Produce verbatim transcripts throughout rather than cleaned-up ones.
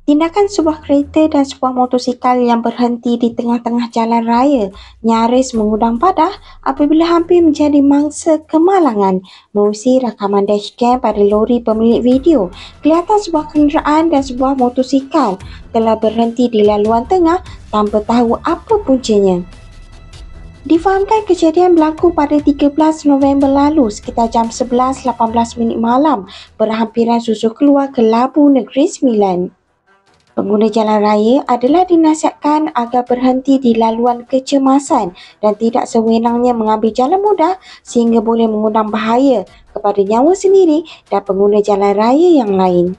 Tindakan sebuah kereta dan sebuah motosikal yang berhenti di tengah-tengah jalan raya nyaris mengundang padah apabila hampir menjadi mangsa kemalangan. Menerusi rakaman dashcam pada lori pemilik video, kelihatan sebuah kenderaan dan sebuah motosikal telah berhenti di laluan tengah tanpa tahu apa puncanya. Difahamkan kejadian berlaku pada tiga belas November lalu sekitar jam sebelas lapan belas minit malam berhampiran susu keluar ke Labu Negeri Sembilan. Pengguna jalan raya adalah dinasihatkan agar berhenti di laluan kecemasan dan tidak sewenangnya mengambil jalan mudah sehingga boleh mengundang bahaya kepada nyawa sendiri dan pengguna jalan raya yang lain.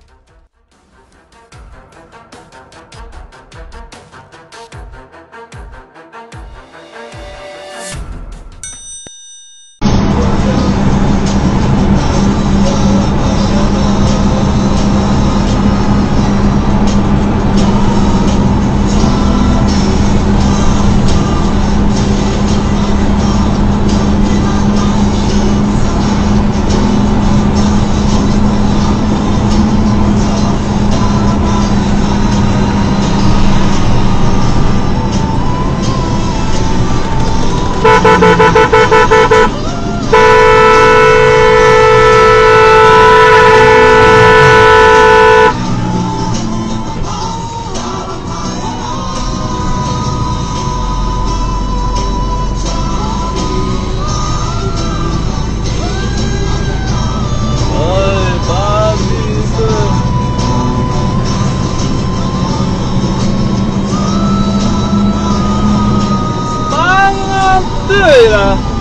Semangat, 对了。